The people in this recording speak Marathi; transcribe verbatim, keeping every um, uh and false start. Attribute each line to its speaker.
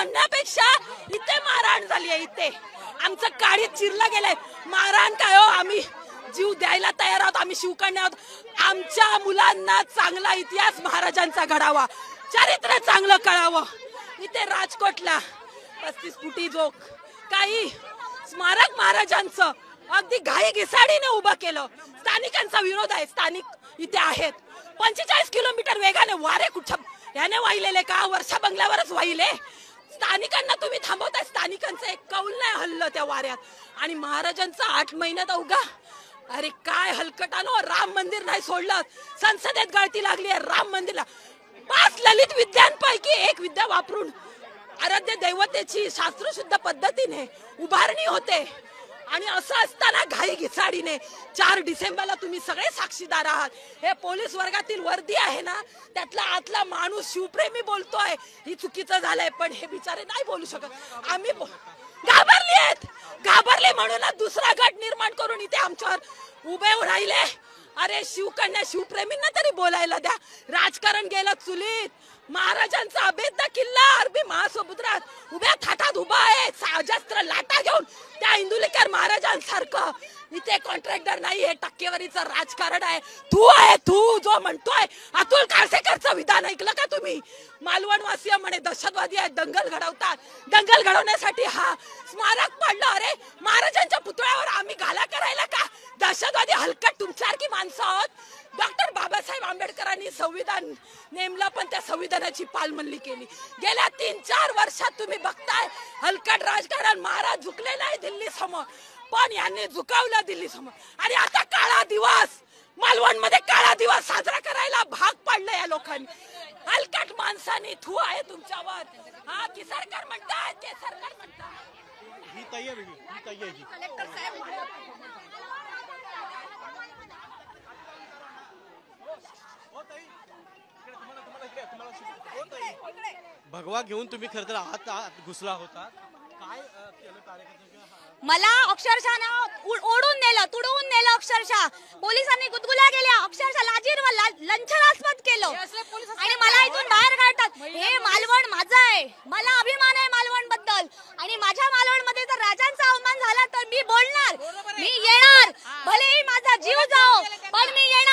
Speaker 1: म्हणण्यापेक्षा इथे मारहाण झाली आहे. इथे आमचं काळीत चिरलं गेलंय. मारहाण काय हो, आम्ही जीव द्यायला तयार आहोत, आम्ही शिवकन्या आहोत. आमच्या मुलांना चांगला इतिहास महाराजांचा घडावा, चरित्र चांगलं कळावं. इथे राजकोटला पस्तीस फुटी जो काही स्मारक महाराजांचं अगदी घाई घिसाडीने उभं केलं. स्थानिकांचा विरोध आहे. स्थानिक इथे आहेत. पंचेचाळीस किलोमीटर वेगाने वारे कुठं याने वाहिलेले का, वर्षा बंगल्यावरच वाहिले. स्थानिकांना तुम्ही थांबवताय. स्थानिकांचं एक कौल नाही हल्लं त्या वाऱ्यात. आणि महाराजांचा आठ महिन्यात अवघा, अरे काय हलकटानो, राम मंदिर नाही सोडलं. संसदेत गळती लागली आहे राम मंदिरला. पाच ललित विद्यांपैकी एक विद्या वापरून आराध्य दैवतेची शास्त्रशुद्ध पद्धतीने उभारणी होते. आणि असं असताना घाई घिसाडीने चार डिसेंबरला तुम्ही सगळे साक्षीदार आहात. हे पोलीस वर्गातील वर्दी आहे ना, त्यातला आतला माणूस शिवप्रेमी बोलतोय ही चुकीचं झालंय, पण हे बिचारे नाही बोलू शकत. आम्ही घाबरली आहेत. घाबरले म्हणूनच दुसरा गट निर्माण करून इथे आमच्यावर उभे राहिले. अरे शिवकन्या शिवप्रेमींना तरी बोलायला द्या. राजकारण गेलं चुलीत. महाराजांचा अभेद्य किल्ला अरबी महासमुद्रात उभ्या थाटात उभा आहे, अजस्त्र लाटा घेऊन. त्या इंदुलेकर महाराजांसारखं इथे कॉन्ट्रॅक्टर नाही, हे टक्केवारीचं राजकारण आहे. तू आहे तू जो म्हणतोय. अतुल काळसेकरचं विधान ऐकलं का तुम्ही? मालवणवासीय म्हणे दहशतवादी आहेत, दंगल घडवतात. दंगल घडवण्यासाठी हा स्मारक पाडलं. अरे महाराजांच्या पुतळ्यावर आम्ही घाला करायला का? दहशतवादी हलकट तुमच्यासारखी माणसं आहोत. डॉक्टर बाबासाहेब आंबेडकरांनी संविधान नेमलं, पण त्या संविधानाची पालमल्ली केली. गेल्या तीन चार वर्षात तुम्ही बघताय हलकट राजकारण. महाराज झुकले नाही दिल्ली समोर, पण यांनी झुकवलं दिल्ली समोर. आणि आता काळा दिवस, मालवण मध्ये काळा दिवस साजरा करायला भाग पडलं या लोकांनी. हलकट माणसांनी थू आहे तुमच्यावर. हा की सरकार म्हणतात ते सरकार म्हणतात
Speaker 2: ही ताई आहे वेगळी, ही ताई आहे जी.
Speaker 1: कलेक्टर साहेब
Speaker 2: भगवा घेऊन तुम्ही खरं तर आत आत घुसला होता. काय केलं कार्यकर्ते?
Speaker 3: मला अक्षरशः ना ओढून नेलं, तुडवून नेलं. अक्षरशः पोलिसांनी गुदगुल्या केल्या. अक्षरशः लाजीरवाण लंचनास्पद केलं आणि मला इथून बाहेर काढतात. हे मालवण माझं आहे, मला अभिमान आहे मालवण बद्दल. आणि माझ्या मालवण मध्ये जर राजांचा अवमान झाला तर मी बोलणार, मी येणार. भलेही माझा जीव जाओ, पण मी येणार.